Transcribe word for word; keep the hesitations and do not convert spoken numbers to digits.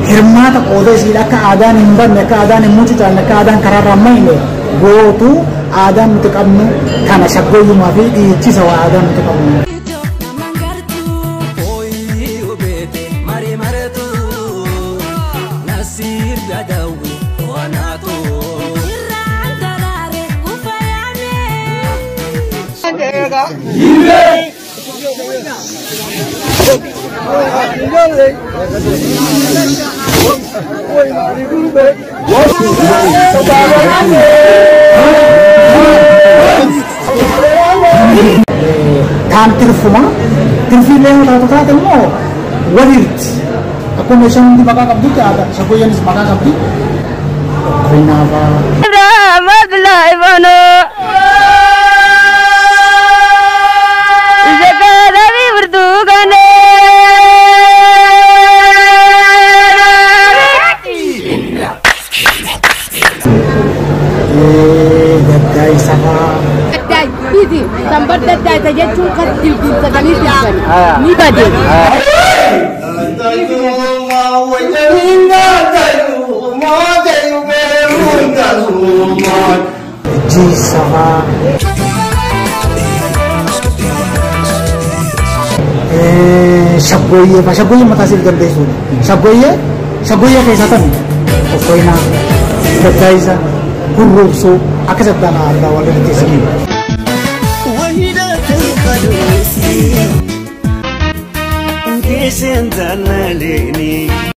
hirmaata qooda isiidha akka aadaan hin banne akka aadaan hin mucucaanne akka aadaan karaarra ammayne gootu aadaan nuti qabnu kana shaggooyyumaa fi dhiichisa waa aadaan nuti qabnu. Kan tirfuma, tirfilee taatu taate immoo walitti akkuma isaan hundi maqaa qabdu taata shaggooyyeenis maqaa qabdi. Ini sambar dadai saja cungkat di desa kami siapa ni badai. Jisama. Eh, shaggooyyee fa shaggooyyee mataa siif dandeessuudha. Shaggooyyee shaggooyyee keessa tan qophoina daddaa isa gurruubsuu akka saddaan aadaa waliin keessanii. Sentana leni